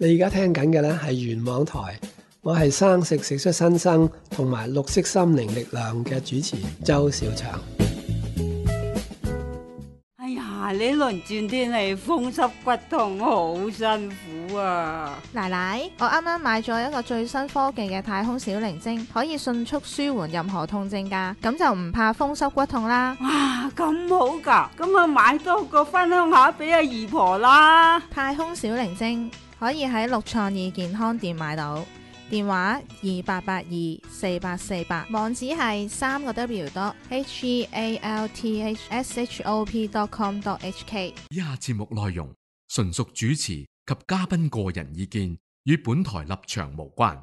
你而家聽緊嘅呢係原網台，我係生食食出新生同埋綠色心靈力量嘅主持周小祥。 哎呀，呢輪轉天氣風濕骨痛好辛苦啊！ 奶奶，我啱啱買咗一個最新科技嘅太空小靈精，可以迅速舒緩任何痛症㗎，咁就唔怕風濕骨痛啦。 哇，咁好㗎，咁啊買多個分享下俾阿姨婆啦。 太空小靈精可以喺六創意健康店買到，電話28824848，網址係3個W.healthshop.com.hk。 以下節目內容純屬主持及嘉賓個人意見，與本台立場無關。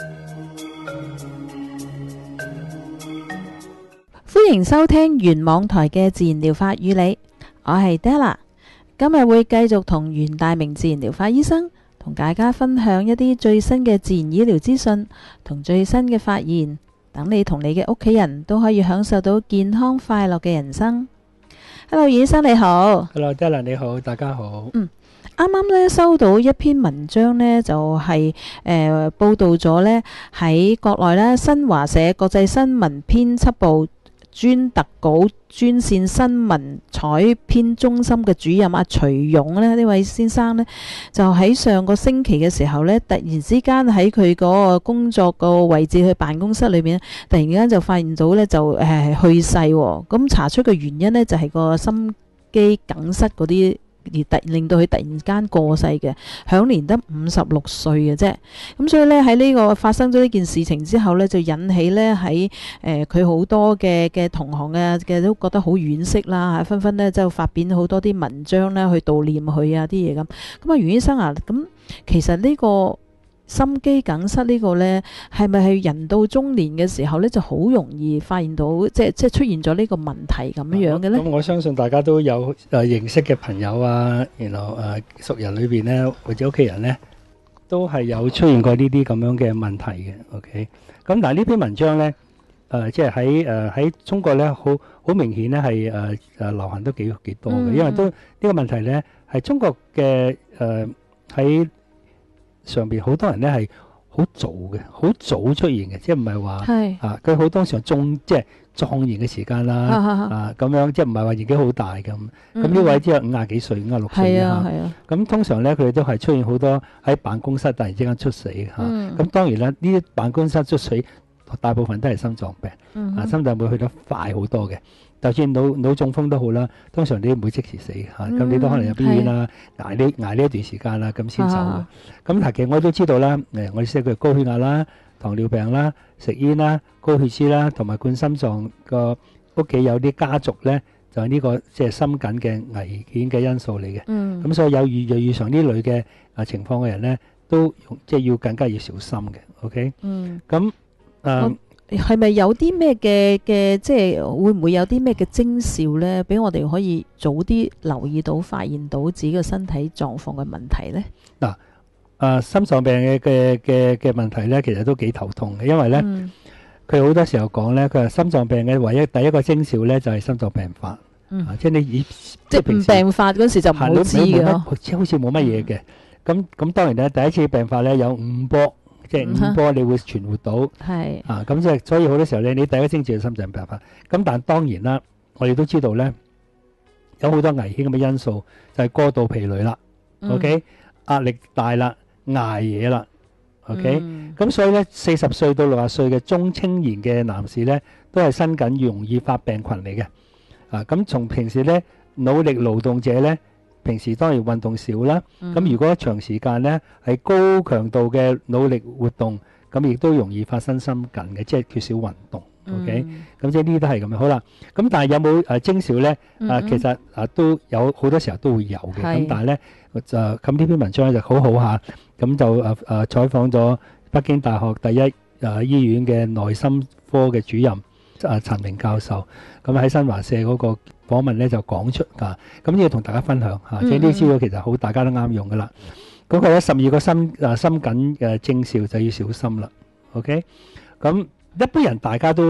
歡迎收聽原網台嘅自然療法與你，我係 Della， 今日會繼續同袁大明自然療法醫生同大家分享一啲最新嘅自然醫療資訊同最新嘅發現，等你同你嘅屋企人都可以享受到健康快樂嘅人生。Hello， 醫生你好。 Hello Della 你好，大家好。 啱啱咧收到一篇文章呢，就係報道咗呢喺國內呢新華社國際新聞編輯部專特稿專線新聞採編中心嘅主任阿徐勇呢位先生呢，就喺上個星期嘅時候呢，突然之間喺佢嗰個工作個位置去辦公室裏面，突然間就發現到呢，就去世喎。咁查出嘅原因呢，就係個心肌梗塞嗰啲，而令到佢突然間過世嘅，享年得56歲嘅啫。咁所以呢，喺呢個發生咗呢件事情之後呢，就引起呢喺佢好多嘅同行嘅都覺得好惋惜啦，紛紛呢就發表好多啲文章呢去悼念佢啊啲嘢咁。咁啊，袁醫生啊，咁其實呢個心肌梗塞呢個呢，係咪係人到中年嘅時候呢，就好容易發現到即係出現咗呢個問題咁樣嘅呢？ 咁我相信大家都有認識嘅朋友啊，然後熟人裏邊呢，或者屋企人呢，都係有出現過呢啲咁樣嘅問題嘅。OK， 咁但係呢篇文章呢，即係喺中國呢，好明顯呢係流行都幾多嘅，因為都呢個問題呢，係中國嘅喺上邊好多人咧係好早出現嘅，即係唔係話佢好多時候即係壯年嘅時間啦，咁樣即係唔係話年紀好大咁。咁呢位即係50幾歲、56歲咁通常咧佢哋都係出現好多喺辦公室突然之間猝死嚇。咁當然啦，呢啲辦公室猝死大部分都係心臟病，心臟會去得快好多嘅。就算腦中風都好啦，通常你唔會即時死嚇，咁你都可能入醫院啦，捱呢一段時間啦，咁先走嘅。咁但係其實我都知道啦，我哋識佢高血壓啦、糖尿病啦、食煙啦、高血脂啦，同埋冠心臟個屋企有啲家族咧，就係呢個即係心梗嘅危險嘅因素嚟嘅。咁所以有遇上呢類嘅情況嘅人咧，都即係要更加要小心嘅。OK，咁係咪有啲咩嘅即係會唔會有啲咩嘅徵兆呢？俾我哋可以早啲留意到、發現到自己嘅身體狀況嘅問題呢？ 嗱，心臟病嘅問題呢，其實都幾頭痛嘅，因為呢，佢好多時候講呢，佢話心臟病嘅唯一第一個徵兆呢，就係心臟病發，即係你即係唔病發嗰時就唔好知嘅， 即係好似冇乜嘢嘅。咁當然呢，第一次病發呢，有5波。即係5波，你會存活到，咁即係所以好多時候咧，你第一個徵兆係心臟病發。咁但係當然啦，我哋都知道咧，有好多危險咁嘅因素，就係過度疲累啦，OK， 壓力大啦，捱夜啦，OK，咁所以咧，40歲到60歲嘅中青年嘅男士咧，都係身緊容易發病群嚟嘅。咁從平時咧努力勞動者咧。平時當然運動少啦，咁如果長時間呢係高強度嘅努力活動，咁亦都容易發生心梗嘅，即係缺少運動。OK，咁即係呢啲都係咁樣。好啦，咁但係有冇徵兆呢？其實都有好多時候都會有嘅。咁但係呢，咁呢篇文章就好好下，咁就採訪咗北京大學第一醫院嘅內心科嘅主任陳明教授，咁喺新華社嗰個訪問咧就講出咁呢個同大家分享即係呢啲資料其實好，大家都啱用噶啦。咁佢有12個心梗嘅徵兆就要小心啦。OK，咁一般人大家都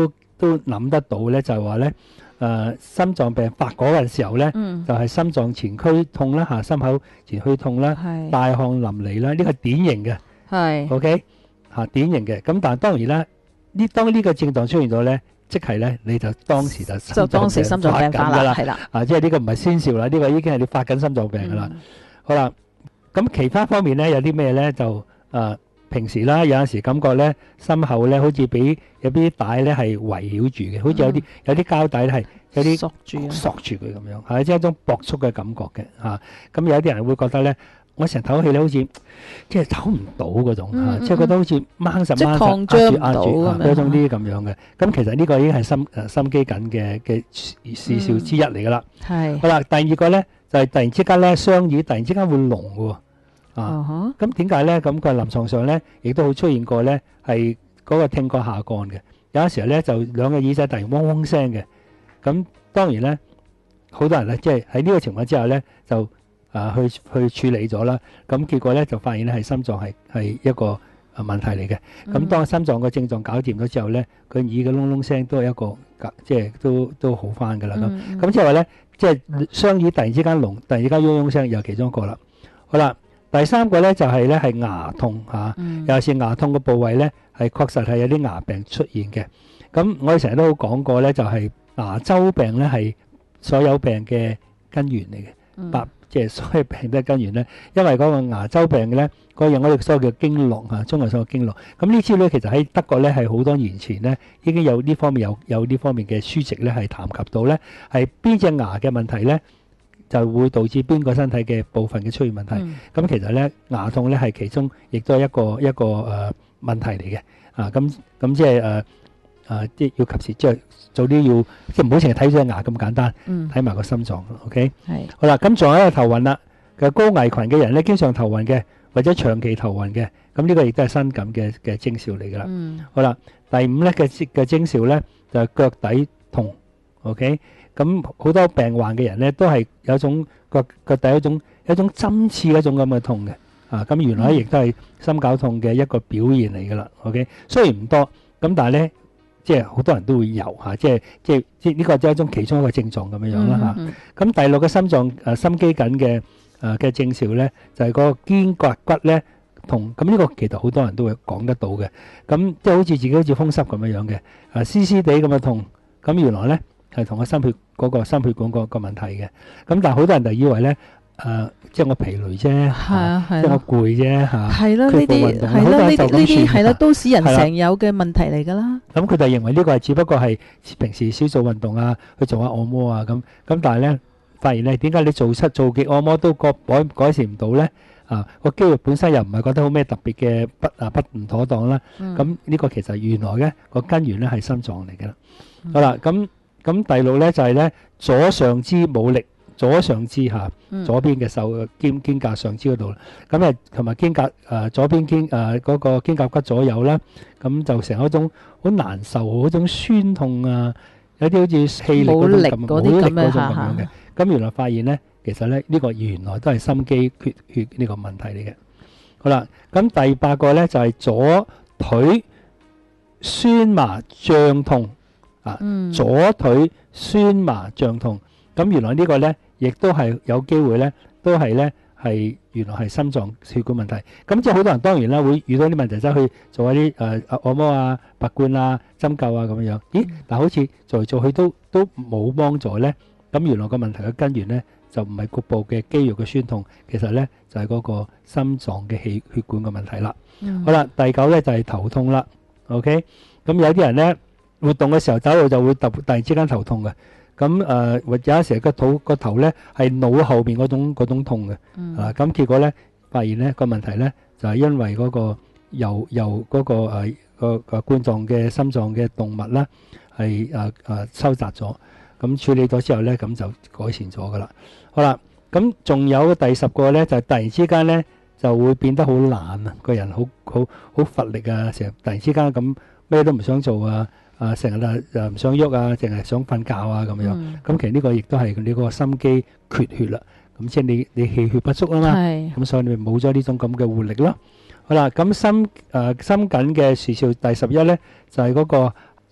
都諗得到咧，就係話咧心臟病發嗰陣時候咧，就係心臟前區痛啦嚇，心口前區痛啦， 係大汗淋漓啦，呢個係典型嘅。 係 OK 嚇，典型嘅。咁但係當然啦，當呢個症狀出現咗咧，即係咧你就當時就當時心臟病發啦， 啦， 係啦， 即係呢個唔係先兆啦，呢個已經係你發緊心臟病噶啦。好啦，咁其他方面咧有啲咩咧就平時啦，有陣時感覺咧心口咧好似俾有啲帶咧係圍繞住嘅，好似有啲膠帶咧係有啲索住佢咁樣，係即係一種搏縮嘅感覺嘅嚇。咁有啲人會覺得咧，我成日唞氣咧好似即係唞唔到嗰種嚇，即係覺得好似掹實壓住嗰種啲咁樣嘅。咁其實呢個已經係心肌緊嘅事兆之一嚟噶啦。 係好啦，第二個咧就係突然之間咧雙耳突然之間會聾嘅。咁點解咧？咁佢臨床上咧，亦都好出現過咧，係嗰個聽覺下降嘅。有陣時候咧，就兩個耳仔突然嗡嗡聲嘅。咁當然咧，好多人咧，即係喺呢個情況之下咧，就去處理咗啦。咁結果咧，就發現咧係心臟係一個問題嚟嘅。咁當心臟個症狀搞掂咗之後咧，佢耳嘅嗡嗡聲都係一個即係都好翻㗎啦。咁即係話咧，即係雙耳突然之間聾，突然之間嗡嗡聲，又其中一個啦。好啦。第三個咧就係咧係牙痛嚇，尤其是牙痛嘅部位咧係確實係有啲牙病出現嘅。咁我哋成日都好講過咧，就係牙周病咧係所有病嘅根源嚟嘅，即係所有病都係根源咧。因為嗰個牙周病嘅咧，嗰樣我哋所謂叫經絡嚇，中國所謂經絡。咁呢招咧其實喺德國咧係好多年前咧已經有呢方面有呢方面嘅書籍咧係談及到咧係邊隻牙嘅問題咧，就會導致邊個身體嘅部分嘅出現問題。咁其實咧牙痛咧係其中亦都係一個問題嚟嘅。咁即係即係要及時即係做啲要即係唔好淨係睇咗隻牙咁簡單，睇埋個心臟。OK，係好啦。咁仲有一個頭暈啦。嘅高危群嘅人咧，經常頭暈嘅或者長期頭暈嘅，咁呢個亦都係心感嘅徵兆嚟㗎啦。好啦，第五咧嘅徵兆咧就係腳底痛。OK。咁好多病患嘅人咧，都係有一種腳底一種針刺一種咁嘅痛嘅，咁原來亦都係心絞痛嘅一個表現嚟噶啦。OK， 雖然唔多，咁但係咧，即係好多人都會有嚇，即係呢個就係一種其中一個症狀咁樣樣啦嚇。咁第六個心肌緊嘅徵兆咧，就係嗰個肩胛骨咧痛。咁呢個其實好多人都會講得到嘅。咁即係好似自己好似風濕咁樣樣嘅，絲絲地咁嘅痛。咁原來咧係同個心血管個問題嘅，咁但係好多人就以為咧，即係我疲累啫，即係我攰啫嚇，係咯，呢啲係咯，呢啲係咯，都市人成有嘅問題嚟㗎啦。咁佢就認為呢個係只不過係平時少做運動啊，去做下按摩啊咁，但係咧發現咧，點解你做極按摩都改善唔到咧？個肌肉本身又唔係覺得好咩特別嘅不唔妥當啦。咁呢個其實原來嘅個根源咧係心臟嚟㗎啦。好啦，咁第六咧就係咧左上肢冇力，左上肢嚇，左邊嘅肩胛上肢嗰度，咁同埋左邊嗰個肩胛骨左右啦，咁就成一種好難受嗰種酸痛啊，有啲好似氣力嗰種咁樣嘅。咁原來發現咧，其實咧呢個原來都係心肌缺血呢個問題嚟嘅。好啦，咁第八個咧就係左腿酸麻脹痛。左腿酸麻脹痛，咁原來呢個咧，亦都係有機會咧，都係咧係原來係心臟血管問題。咁即係好多人當然啦，會遇到啲問題，走去做一啲按摩啊、拔罐啊、針灸啊咁樣。咦？但好似做嚟做去都冇幫助咧。咁原來個問題嘅根源咧，就唔係局部嘅肌肉嘅酸痛，其實咧就係嗰個心臟嘅血管嘅問題啦。好啦，第九咧就係頭痛啦。OK， 咁有啲人咧，活動嘅時候走路就會突然之間頭痛嘅，咁或者有時個頭咧係腦後邊嗰種痛嘅，咁結果咧發現咧個問題咧就係因為嗰個由嗰個冠狀嘅心臟嘅動脈啦係收窄咗，咁處理咗之後咧咁就改善咗噶啦。好啦，咁仲有第10個咧就係突然之間咧就會變得好懶啊，個人好乏力啊，成日突然之間咁咩都唔想做啊。成日唔想喐啊，淨係想瞓覺啊咁樣。咁其實呢個亦都係你個心肌缺血啦。咁即係你氣血不足啊嘛。咁所以你咪冇咗呢種咁嘅活力咯。好啦，咁心緊嘅事兆第11咧，就係嗰個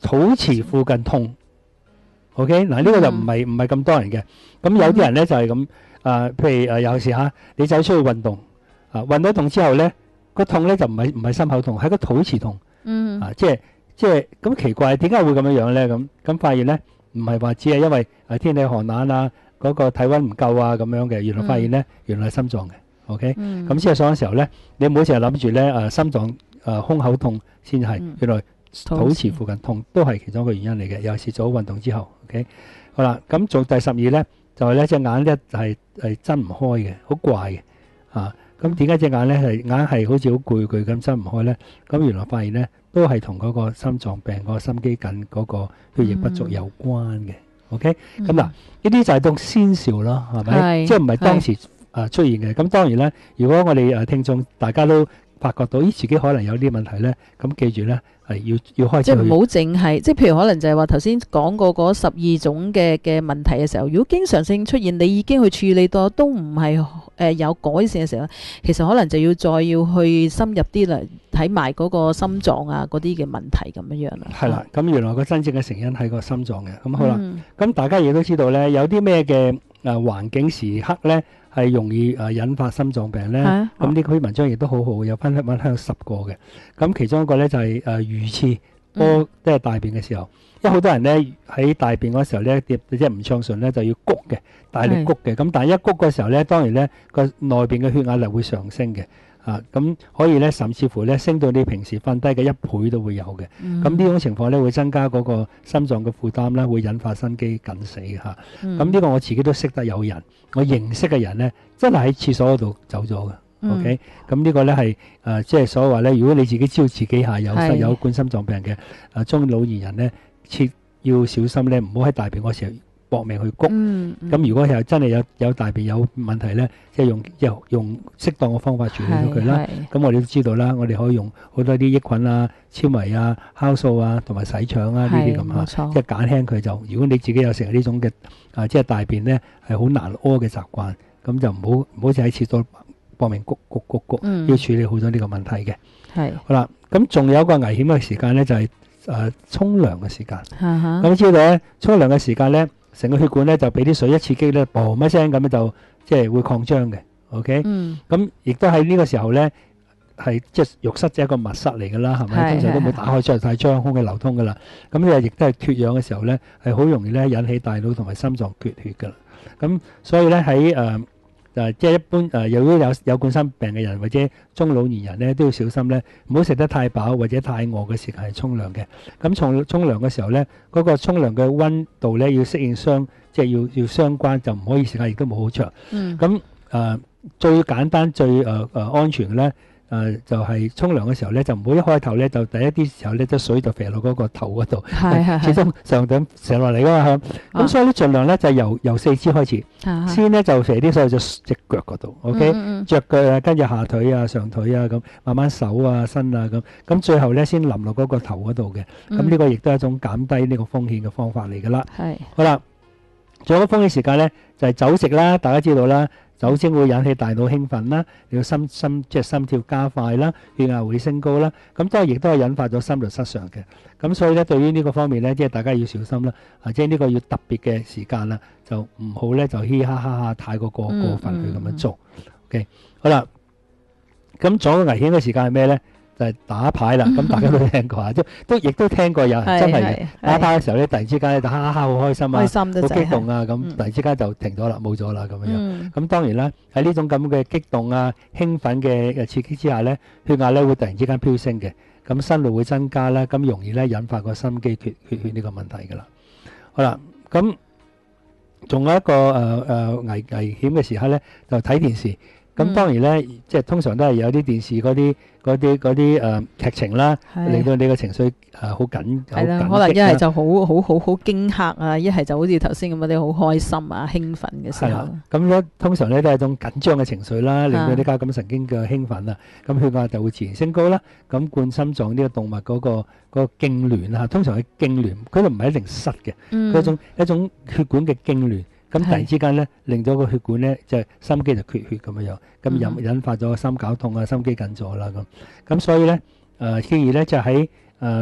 肚臍附近痛。OK， 嗱呢個就唔係咁多人嘅。咁有啲人咧就係咁譬如有時你走出去運動運到痛之後咧，個痛咧就唔係心口痛，係個肚臍痛。即係咁奇怪，點解會咁樣咧？咁發現咧唔係話只係因為天氣寒冷嗰個體温唔夠咁樣嘅，原來發現咧原來係心臟嘅。OK，咁之後上嘅時候咧，你唔好淨係諗住咧心臟胸口痛先係，原來肚臍附近痛都係其中一個原因嚟嘅。尤其是做好運動之後。OK， 好啦，咁做第12咧就係咧隻眼咧係睜唔開嘅，好怪嘅咁點解隻眼咧係眼係好似好攰咁睜唔開咧？咁原來發現咧都係同嗰個心臟病、嗰個心肌緊、嗰個血液不足有關嘅。OK，咁嗱呢啲就係當先兆咯，係咪？即係唔係當時出現嘅。咁當然咧，如果我哋聽眾大家都發覺到自己可能有啲問題咧，咁記住咧係要開始即係唔好淨係，即係譬如可能就係話頭先講過嗰12種嘅問題嘅時候，如果經常性出現，你已經去處理到都唔係有改善嘅時候，其實可能就要去深入啲啦，睇埋嗰個心臟嗰啲嘅問題咁樣啦。 係啦，咁原來個真正嘅成因係個心臟嘅。咁好啦，咁大家亦都知道咧，有啲咩嘅環境時刻咧係容易引發心臟病咧。咁呢篇文章亦都好好，有分享10個嘅。咁其中一個咧就係如廁屙即係大便嘅時候，因為好多人咧喺大便嗰時候咧，即係唔暢順咧就要谷嘅，大力谷嘅。咁但係一谷嘅時候咧，當然咧個內邊嘅血壓力會上升嘅。咁可以咧，甚至乎咧升到你平時瞓低嘅1倍都會有嘅。咁呢種情況咧會增加嗰個心臟嘅負擔啦，會引發心肌緊死嘅嚇。咁呢個我自己都識得有人，我認識嘅人咧真係喺廁所嗰度走咗嘅。OK，咁呢個咧係即係所謂話咧，如果你自己知道自己有冠心臟病嘅中老年人咧，要小心咧，唔好喺大便嗰時候搏命去谷。咁如果係真係有大便有問題咧，即係用適當嘅方法處理咗佢啦。咁我哋都知道啦，我哋可以用好多啲益菌纖維酵素同埋洗腸呢啲咁即係減輕佢就。如果你自己有成日呢種嘅即係大便咧係好難屙嘅習慣，咁就唔好似喺廁所搏命谷，要處理好多呢個問題嘅。好啦，咁仲有一個危險嘅時間咧，就係沖涼嘅時間。咁知道咧，沖涼嘅時間咧，成個血管咧就俾啲水一刺激咧，嘣一聲咁樣就即係會擴張嘅。OK，咁亦都喺呢個時候咧，係即係浴室即係一個密室嚟㗎啦，係咪？通常都冇打開出嚟太張，空氣流通㗎啦。咁呢亦都係缺氧嘅時候咧，係好容易咧引起大腦同埋心臟缺血㗎啦。咁所以咧喺即係一般如果有冠心病嘅人或者中老年人咧，都要小心咧，唔好食得太飽或者太餓嘅時間係沖涼嘅。咁沖涼嘅時候咧，嗰個沖涼嘅溫度咧要適應即係要相關，就唔可以時間亦都冇好長。咁最簡單最安全嘅咧。就係沖涼嘅時候咧，就唔好一開頭咧，就第一啲時候咧，啲水就射落嗰個頭嗰度，始終上頂射落嚟㗎嘛。咁所以咧，盡量咧就由四肢開始，先咧就射啲水喺隻腳嗰度。OK，隻腳跟住下腿上腿咁，慢慢手身咁最後咧先淋落嗰個頭嗰度嘅。咁呢個亦都係一種減低呢個風險嘅方法嚟㗎啦。好啦，仲有個風險時間咧，就係酒食啦，大家知道啦。酒精會引起大腦興奮啦，你個即係心跳加快啦，血壓會升高啦。咁當然亦都係引發咗心律失常嘅。咁所以咧，對於呢個方面咧，即係大家要小心啦。即係呢個要特別嘅時間啦，就唔好咧就嘻嘻哈哈太過分去咁樣做。OK， 好啦，咁仲有個危險嘅時間係咩咧？就係打牌啦。咁大家都聽過亦都聽過有人真係嘅打牌嘅時候咧，突然之間咧就哈哈好開心好激動咁突然之間就停咗啦，冇咗啦咁樣。咁當然啦，喺呢種咁嘅激動興奮嘅刺激之下咧，血壓咧會突然之間飆升嘅，咁心率會增加啦，咁容易咧引發個心肌缺血呢個問題噶啦。好啦，咁仲有一個危險嘅時刻咧，就睇電視。咁當然咧，即係通常都係有啲電視嗰啲劇情啦，令到你個情緒好緊係啦，可能一係就好驚嚇一係就好似頭先咁嗰啲好開心興奮嘅時候。 咁咧通常咧都係一種緊張嘅情緒啦，令到啲交感神經嘅興奮咁血壓就會自然升高啦。咁冠心臟呢個動脈嗰個痙攣通常係痙攣，佢就唔係一定塞嘅，佢一種血管嘅痙攣。咁突然之間咧，令到個血管咧，就心肌就缺血咁樣，咁引發咗心絞痛心肌緊咗啦咁。咁所以咧，建議咧就喺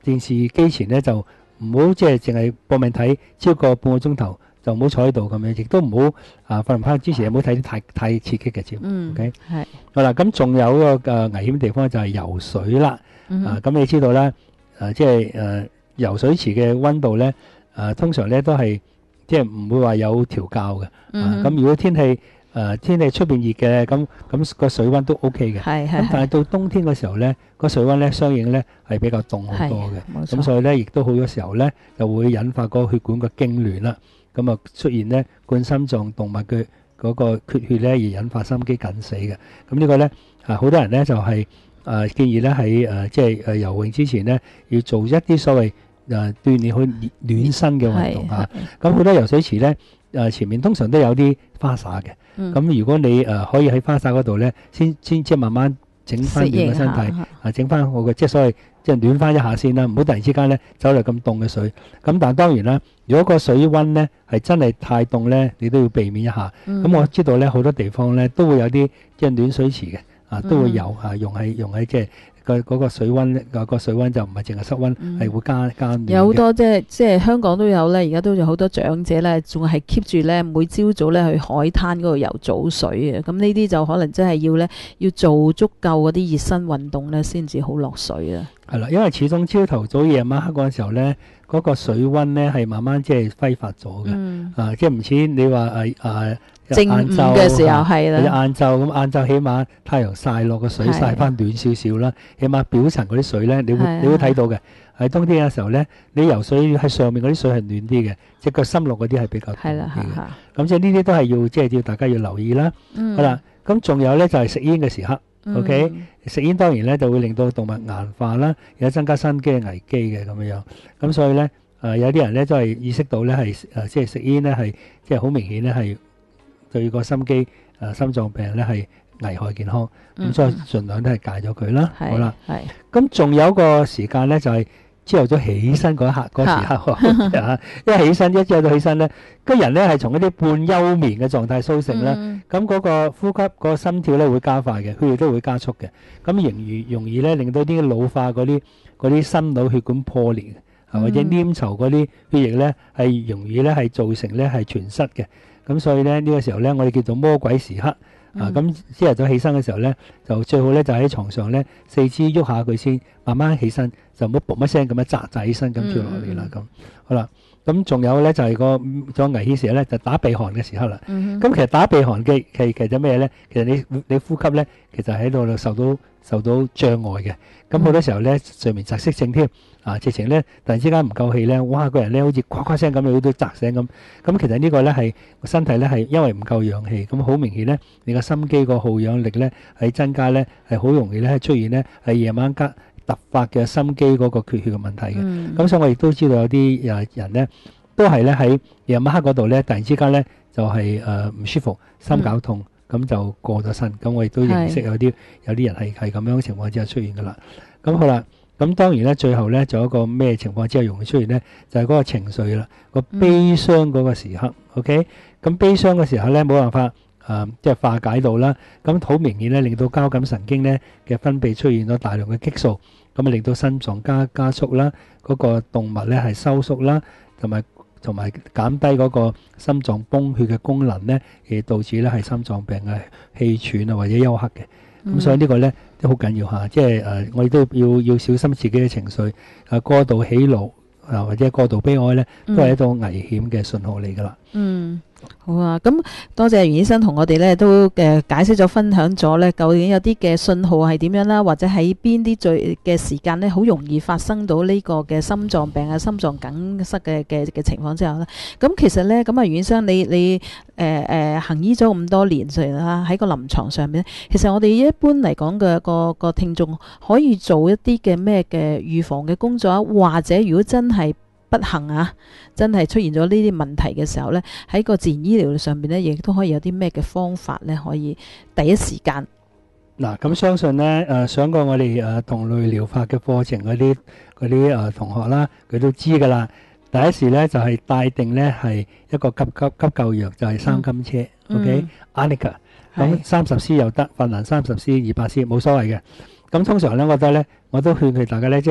電視機前咧就唔好即係淨係搏命睇超過半個鐘頭，就唔好坐喺度咁樣，亦都唔好瞓唔翻之前唔好睇啲太刺激嘅節目。OK， 係好啦，咁仲有一個危險地方就係游水啦。咁你知道啦，即係游水池嘅溫度咧，通常咧都係即係唔會話有調校嘅。咁如果天氣出邊熱嘅，咁個水溫都 OK 嘅。咁但係到冬天嘅時候咧，個水溫咧相應咧係比較凍好多嘅。咁所以咧亦都好多時候咧就會引發個血管嘅痙攣啦。咁啊出現咧冠心臟動脈嘅嗰個缺血咧而引發心肌梗死嘅。咁呢個咧好多人咧就係建議咧喺即係游泳之前咧要做一啲所謂鍛鍊去暖身嘅運動嚇。咁好多游水池咧前面通常都有啲花灑嘅。咁如果你可以喺花灑嗰度咧，先即係慢慢整翻暖個身體，整翻好嘅即係所謂即係暖翻一下先啦，唔好突然之間咧走嚟咁凍嘅水。咁但係當然啦，如果個水溫咧係真係太凍咧，你都要避免一下。咁我知道咧好多地方咧都會有啲即係暖水池嘅，都會有用喺即係嗰個水溫，個水溫就唔係淨係室溫，係會加暖嘅。 有好多即係香港都有咧，而家都有好多長者咧，仲係 keep 住咧每朝早咧去海灘嗰度游早水嘅。咁呢啲就可能真係要做足夠嗰啲熱身運動咧，先至好落水啊。 係啦，因為始終朝頭早夜晚黑嗰陣時候咧，嗰個水溫咧係慢慢即係揮發咗嘅。即係唔似你話正午嘅時候係啦， 晏晝起碼太陽曬落個水曬翻暖少少啦，起碼表層嗰啲水咧，你會睇到嘅。喺冬天嘅時候咧，你游水喺上面嗰啲水係暖啲嘅，隻腳深落嗰啲係比較凍啲嘅。咁即係呢啲都係要大家要留意啦。好啦，咁仲有咧就係食煙嘅時刻。OK， 食煙當然咧就會令到動脈硬化啦，有增加心肌嘅危機嘅咁樣。咁所以咧有啲人咧都係意識到咧係即係食煙咧係即係好明顯咧係對個心肌心臟病咧係危害健康。咁所以盡量都係戒咗佢啦。好啦，咁仲有一個時間咧就係朝頭早起身嗰時刻，因為一朝早起身咧，個人咧係從一啲半休眠嘅狀態甦醒啦，咁嗰個呼吸個心跳咧會加快嘅，血液都會加速嘅，咁容易咧令到啲老化嗰啲心腦血管破裂，或者黏稠嗰啲血液咧係容易咧係造成咧係全塞嘅，咁所以咧呢個時候咧我哋叫做魔鬼時刻。咁朝頭早起身嘅時候咧，就最好咧就喺床上咧四肢喐下佢先，慢慢起身，就唔好嘣一聲咁樣扎起身咁跳落嚟啦。咁好啦，咁仲有咧就係仲有危險時咧就打鼻鼾嘅時刻啦。咁其實打鼻鼾嘅其實咩咧？其實你呼吸咧，其實喺度受到障礙嘅。咁好多時候咧睡眠窒息症添。直情咧突然之間唔夠氣咧，哇！個人咧好似呱呱聲咁，你都扎醒咁。咁其實呢個咧係個身體咧係因為唔夠氧氣，咁好明顯咧，你個心肌個耗氧力咧係增加咧，係好容易咧出現咧係夜晚突發嘅心肌嗰個缺血嘅問題嘅。咁所以我亦都知道有啲人咧都係咧喺夜晚黑嗰度咧，突然之間咧就係唔舒服、心絞痛，咁就過咗身。咁我亦都認識有啲人係咁樣情況之下出現噶啦。咁好啦。咁當然咧，最後咧，仲有一個咩情況之下容易出現咧，就係嗰個情緒啦，個悲傷嗰個時刻。OK，咁悲傷嘅時候咧，冇辦法即係化解到啦。咁好明顯咧，令到交感神經咧嘅分泌出現咗大量嘅激素，咁啊令到心臟加速啦，嗰個動脈咧係收縮啦，同埋減低嗰個心臟泵血嘅功能咧，而導致咧係心臟病嘅氣喘啊或者休克嘅。咁所以呢個咧都好緊要嚇，即係我哋都要小心自己嘅情緒，過度喜怒或者過度悲哀咧，都係一種危險嘅信號嚟㗎啦。 好啊，咁多謝袁醫生同我哋咧都解釋咗分享咗咧，究竟有啲嘅信號係點樣啦，或者喺邊啲最嘅時間咧，好容易發生到呢個嘅心臟病啊、心臟梗塞嘅情況之下咧。咁其實咧，咁啊袁醫生你行醫咗咁多年嚟啦，喺個臨床上面，其實我哋一般嚟講嘅個聽眾可以做一啲嘅咩嘅預防嘅工作啊，或者如果真係不幸真係出現咗呢啲問題嘅時候呢，喺個自然醫療上面呢，亦都可以有啲咩嘅方法呢？可以第一時間嗱，咁相信呢，上過我哋同類療法嘅課程嗰啲同學啦，佢都知噶啦。第一時呢，就係帶定呢係一個急救藥，就係三金車，OK，Arnica，咁30C 又得，法蘭30C、200C冇所謂嘅。咁通常呢，我覺得呢，我都勸佢大家呢，即係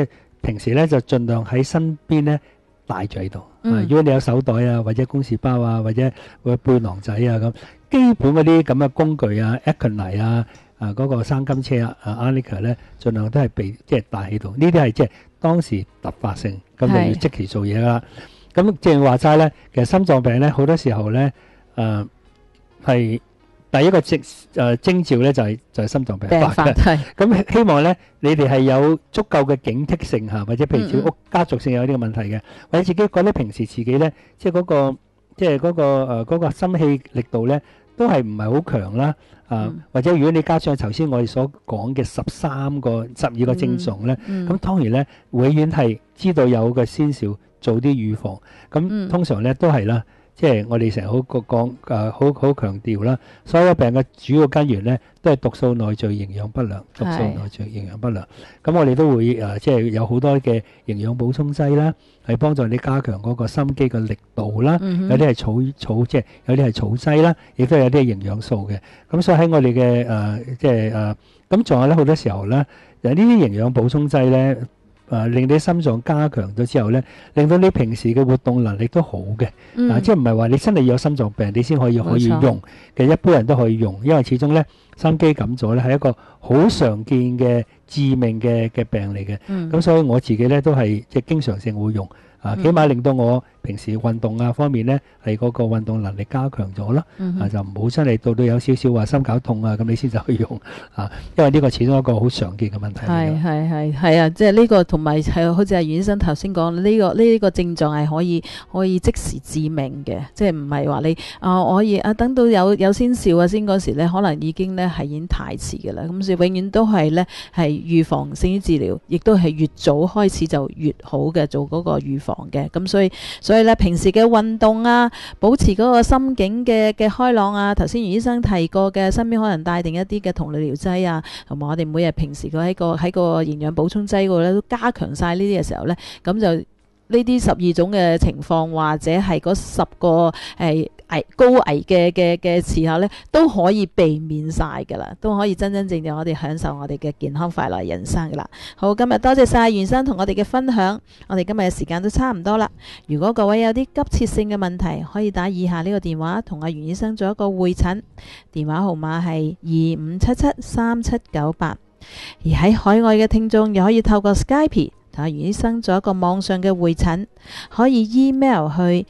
平時咧就盡量喺身邊咧帶住喺度。如果你有手袋啊，或者公事包啊，或者背囊仔啊咁，基本嗰啲咁嘅工具啊 Econy 啊，嗰個生金車啊 Arnica 咧，盡量都係即係帶喺度。呢啲係即係當時突發性，咁就要即期做嘢啦。咁正如話齋咧，其實心臟病咧好多時候咧，係第一個徵兆咧就係心臟病發嘅。咁希望咧你哋係有足夠嘅警惕性嚇，或者譬如自己屋家族性有呢個問題嘅，或者自己覺得平時自己咧即係嗰個心氣力度咧都係唔係好強啦。或者如果你加上頭先我哋所講嘅12個症狀咧，咁當然咧永遠係知道有個先兆，做啲預防。咁通常咧都係啦。即係我哋成日好強調啦，所有病嘅主要根源咧都係毒素內聚營養不良，咁我哋都會即係有好多嘅營養補充劑啦，係幫助你加強嗰個心肌嘅力度啦。有啲係草即係有啲係草劑啦，亦都有啲係營養素嘅。咁所以喺我哋嘅即係咁仲有咧好多時候咧，呢啲營養補充劑咧。令你心臟加強咗之後咧，令到你平時嘅活動能力都好嘅。即係唔係話你真係有心臟病你先可以用，其實一般人都可以用，因為始終咧心肌梗阻咧係一個好常見嘅致命嘅病嚟嘅。咁所以我自己咧都係即係經常性會用。起碼令到我平時運動方面咧係嗰個運動能力加強咗啦。就唔好真係到有少少話心絞痛咁你先就去用。因為呢個始終一個好常見嘅問題。 係啊，即係呢個同埋係好似阿袁醫生頭先講呢個症狀係可以即時致命嘅，即係唔係話你我可以等到有先兆先嗰時咧，可能已經太遲嘅啦。咁所以永遠都係咧係預防勝於治療，亦都係越早開始就越好嘅，做嗰個預防嘅。咁所以咧平時嘅運動保持嗰個心境嘅開朗頭先袁醫生提過嘅，身邊可能帶定一啲嘅同類療劑同埋我哋每日平時喺個營養補充劑嗰度咧都加強晒呢啲嘅時候咧，咁就呢啲12種嘅情況或者係嗰10個高危嘅時候咧，都可以避免晒噶啦，都可以真正我哋享受我哋嘅健康快樂人生噶啦。好，今日多謝晒袁生同我哋嘅分享，我哋今日嘅時間都差唔多啦。如果各位有啲急切性嘅問題，可以打以下呢個電話同阿袁醫生做一個會診，電話號碼係25773798。而喺海外嘅聽眾又可以透過 Skype 同阿袁醫生做一個網上嘅會診，可以 email 去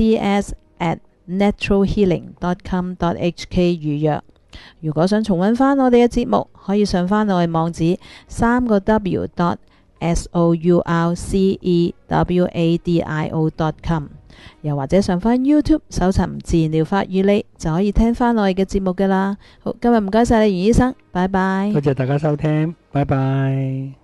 cs@naturalhealing.com.hk 預約。如果想重溫翻我哋嘅節目，可以上翻我哋網址3w.sourcewadio.com， 又或者上翻 YouTube 搜尋自然療法與你，就可以聽翻我哋嘅節目噶啦。好，今日唔該晒你袁醫生，拜拜。 多謝大家收聽，拜拜。